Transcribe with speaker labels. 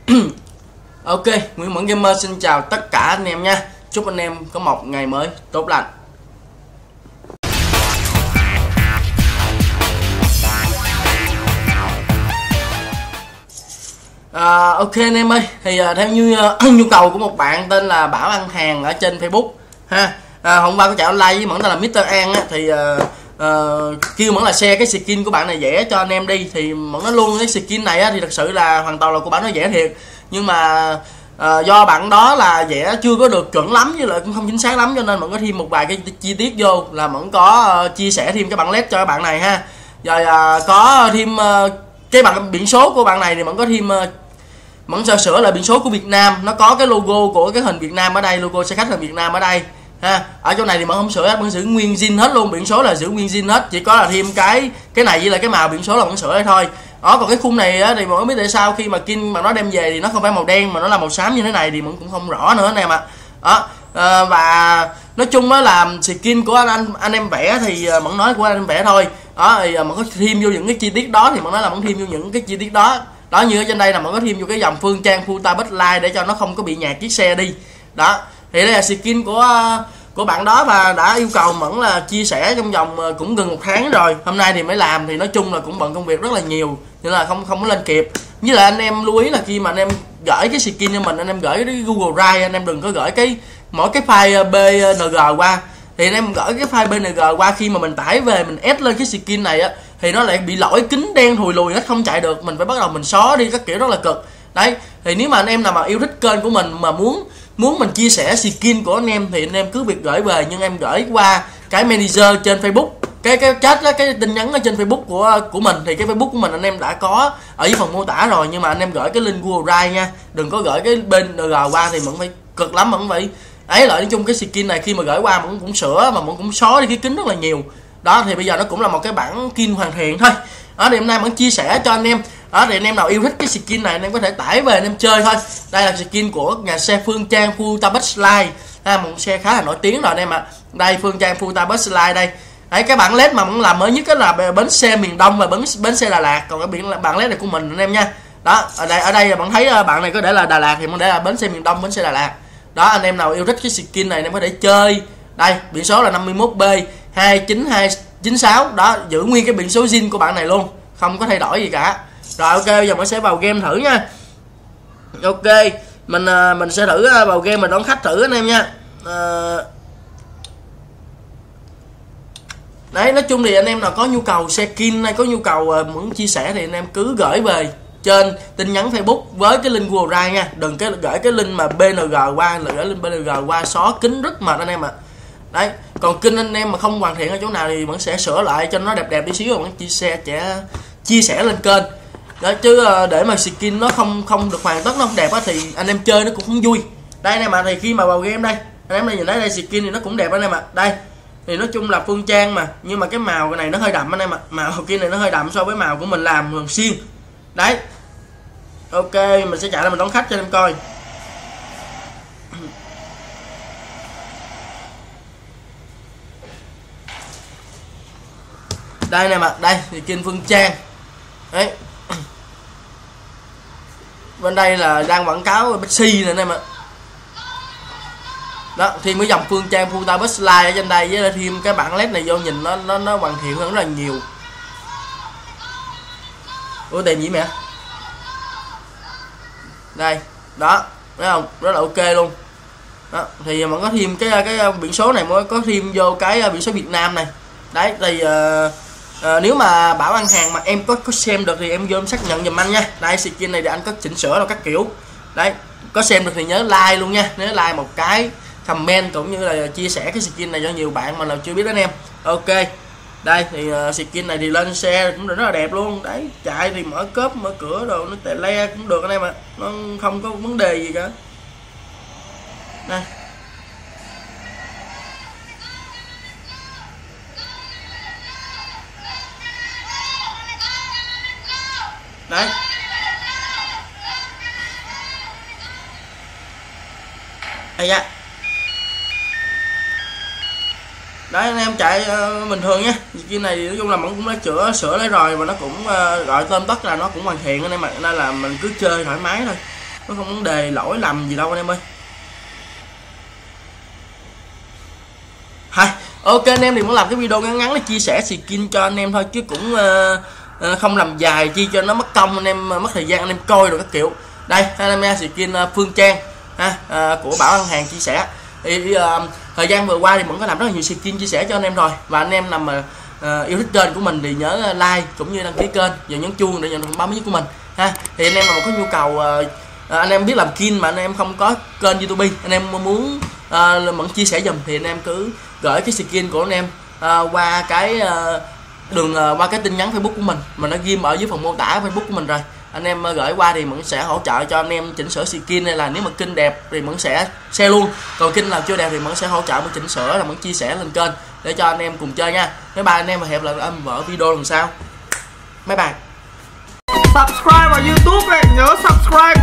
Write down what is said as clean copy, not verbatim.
Speaker 1: Ok, Nguyễn Mẫn Gamer xin chào tất cả anh em nha. Chúc anh em có một ngày mới tốt lành. Ok anh em ơi, thì theo như nhu cầu của một bạn tên là Bảo Ăn Hàng ở trên Facebook ha. Hôm qua có chạy online với Mẫn tên là Mr. An á, thì kêu Mẫn là share cái skin của bạn này vẽ cho anh em đi. Thì Mẫn nói luôn cái skin này á, thì thật sự là hoàn toàn là của bạn nó vẽ thiệt, nhưng mà do bạn đó là vẽ chưa có được chuẩn lắm, với lại cũng không chính xác lắm, cho nên Mẫn có thêm một vài cái chi tiết vô, là Mẫn có chia sẻ thêm cái bản led cho các bạn này ha. Rồi có thêm cái bản biển số của bạn này thì Mẫn có thêm Mẫn sửa lại biển số của Việt Nam, nó có cái logo của cái hình Việt Nam ở đây, logo xe khách hình Việt Nam ở đây ha. Ở chỗ này thì Mẫn không sửa hết, Mẫn giữ nguyên zin hết luôn, biển số là giữ nguyên zin hết, chỉ có là thêm cái này với lại cái màu biển số là Mẫn sửa đây thôi. Đó, còn cái khung này á, thì Mẫn biết tại sao khi mà King mà nó đem về thì nó không phải màu đen mà nó là màu xám như thế này thì Mẫn cũng không rõ nữa anh em ạ. Đó, và nói chung á là skin của anh em vẽ thì Mẫn nói của anh em vẽ thôi. Đó, thì Mẫn có thêm vô những cái chi tiết đó thì Mẫn nói là Mẫn thêm vô những cái chi tiết đó. Đó, như ở trên đây là Mẫn có thêm vô cái dòng phương trang Futa Backlight để cho nó không có bị nhạt chiếc xe đi. Đó, thì đây là skin của bạn đó, và đã yêu cầu Mẫn là chia sẻ trong vòng cũng gần 1 tháng rồi. Hôm nay thì mới làm, thì nói chung là cũng bận công việc rất là nhiều nên là không có lên kịp. Với lại anh em lưu ý là khi mà anh em gửi cái skin cho mình, anh em gửi cái Google Drive, anh em đừng có gửi mỗi cái file PNG qua. Thì anh em gửi cái file PNG qua, khi mà mình tải về mình add lên cái skin này á thì nó lại bị lỗi kính đen thùi lùi, nó không chạy được, mình phải bắt đầu mình xóa đi các kiểu, rất là cực. Đấy, thì nếu mà anh em nào mà yêu thích kênh của mình mà muốn mình chia sẻ skin của anh em thì anh em cứ việc gửi về, nhưng em gửi qua cái manager trên Facebook, cái chat đó, cái tin nhắn ở trên Facebook của mình. Thì cái Facebook của mình anh em đã có ở dưới phần mô tả rồi, nhưng mà anh em gửi cái link Google Drive nha, đừng có gửi cái bên NG qua thì Mẫn phải cực lắm, Mẫn phải ấy. Lại nói chung cái skin này khi mà gửi qua Mẫn cũng sửa mà Mẫn cũng xóa đi cái kính rất là nhiều. Đó, thì bây giờ nó cũng là một cái bản skin hoàn thiện thôi. Đó, thì hôm nay Mẫn chia sẻ cho anh em. Đó, thì anh em nào yêu thích cái skin này anh em có thể tải về anh em chơi thôi. Đây là skin của nhà xe Phương Trang Futa Backlight, một xe khá là nổi tiếng rồi anh em ạ. Đây, Phương Trang Futa Backlight đây. Đấy, cái bản led mà Mẫn làm mới nhất là bến xe miền Đông và bến xe Đà Lạt, còn cái bản led này của mình anh em nha. Đó, ở đây là bạn thấy bạn này có để là Đà Lạt thì Mẫn để là bến xe miền Đông, bến xe Đà Lạt. Đó, anh em nào yêu thích cái skin này anh em có thể chơi. Đây, biển số là 51B29296. Đó, giữ nguyên cái biển số zin của bạn này luôn, không có thay đổi gì cả. Rồi ok, bây giờ mình sẽ vào game thử nha. Ok, mình sẽ thử vào game mình đón khách thử anh em nha. Đấy, nói chung thì anh em nào có nhu cầu xe skin hay có nhu cầu muốn chia sẻ thì anh em cứ gửi về trên tin nhắn Facebook với cái link Google Drive nha, đừng gửi cái link mà BNG qua, là gửi link BNG qua xóa kính rất mệt anh em ạ. Đấy, còn kênh anh em mà không hoàn thiện ở chỗ nào thì vẫn sẽ sửa lại cho nó đẹp đi xíu rồi vẫn chia sẻ lên kênh. Đó, chứ để mà skin nó không được hoàn tất, nó không đẹp á thì anh em chơi nó cũng không vui. Đây anh em ạ, thì khi mà vào game đây anh em nhìn thấy đây skin thì nó cũng đẹp anh em ạ. Đây thì nói chung là Phương Trang mà, nhưng mà cái màu này nó hơi đậm anh em ạ, màu kia này nó hơi đậm so với màu của mình làm thường xuyên. Đấy, ok, mình sẽ chạy ra mình đón khách cho anh em coi. Đây anh em ạ, đây thì King Phương Trang. Đấy, bên đây là đang quảng cáo Pepsi nè anh em ạ. Đó, thêm cái dòng Phương Trang Futa Backlight ở trên đây, với thêm cái bản led này vô nhìn nó hoàn thiện hơn rất là nhiều. Ủa tiền gì mẹ? Đây, đó, thấy không? Rất là ok luôn. Đó, thì mà có thêm cái biển số này mới có thêm vô cái biển số Việt Nam này. Đấy, thì nếu mà Bảo Ăn Hàng mà em có xem được thì em vô em xác nhận giùm anh nha. Đây, skin này thì anh có chỉnh sửa rồi các kiểu. Đấy, có xem được thì nhớ like luôn nha, nhớ like một cái, comment cũng như là chia sẻ cái skin này cho nhiều bạn mà nào chưa biết anh em. Ok, đây thì skin này thì lên xe cũng rất là đẹp luôn. Đấy, chạy thì mở cốp mở cửa đồ nó tè le cũng được anh em ạ, nó không có vấn đề gì cả. Đây, đấy, đây da. Đấy, anh em chạy bình thường nha. Skin này nói chung là mình cũng đã sửa lấy rồi, và nó cũng gọi tóm tất là nó cũng hoàn thiện anh em ạ, nên là mình cứ chơi thoải mái thôi. nó không vấn đề lỗi lầm gì đâu anh em ơi. Hay, ok anh em thì muốn làm cái video ngắn ngắn để chia sẻ skin cho anh em thôi, chứ cũng không làm dài chi cho nó mất công anh em mất thời gian anh em coi rồi các kiểu. Đây anh em skin Phương Trang ha, của Bảo Ăn Hàng chia sẻ. Thì thời gian vừa qua thì vẫn có làm rất là nhiều skin chia sẻ cho anh em rồi, và anh em nào mà yêu thích kênh của mình thì nhớ like cũng như đăng ký kênh và nhấn chuông để nhận được thông báo mới nhất của mình ha. Thì anh em nào mà có nhu cầu anh em biết làm skin mà anh em không có kênh YouTube, anh em muốn vẫn chia sẻ dùm thì anh em cứ gửi cái skin của anh em qua cái qua cái tin nhắn Facebook của mình nó ghim ở dưới phần mô tả Facebook của mình rồi. Anh em gửi qua thì vẫn sẽ hỗ trợ cho anh em chỉnh sửa skin, hay là nếu mà kinh đẹp thì vẫn sẽ share luôn, còn kinh nào chưa đẹp thì vẫn sẽ hỗ trợ mình chỉnh sửa, là vẫn chia sẻ lên kênh để cho anh em cùng chơi nha. Bye bye anh em, và hẹn lại ở video lần sau. Bye bye.
Speaker 2: Subscribe vào YouTube này, nhớ subscribe